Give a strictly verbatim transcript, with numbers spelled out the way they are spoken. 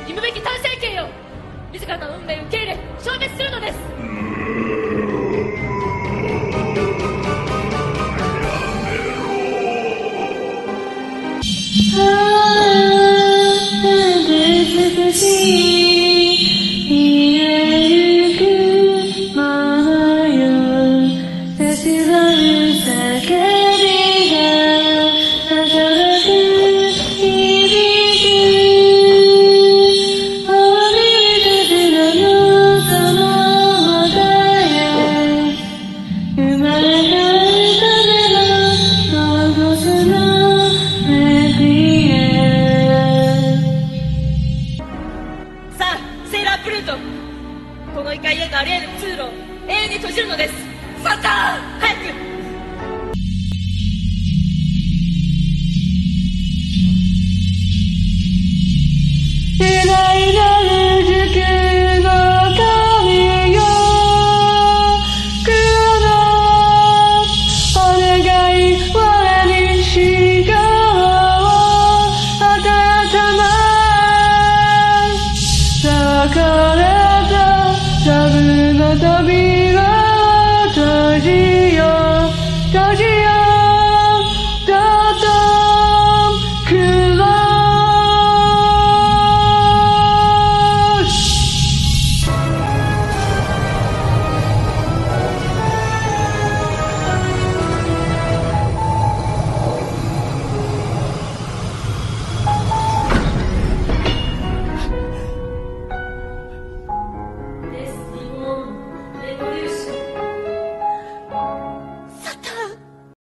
忌むべき単身権よ。自らの運命を受け入れ消滅するのです。 美しい見えゆくものよ、立ち去る叫びが儚く響く。滅びる風のその中へ生まれ変わる風のロゴスのメフィエ。 さあセーラープルート、この異界へとあり得る通路を永遠に閉じるのです。サターン、早く。 偉大なる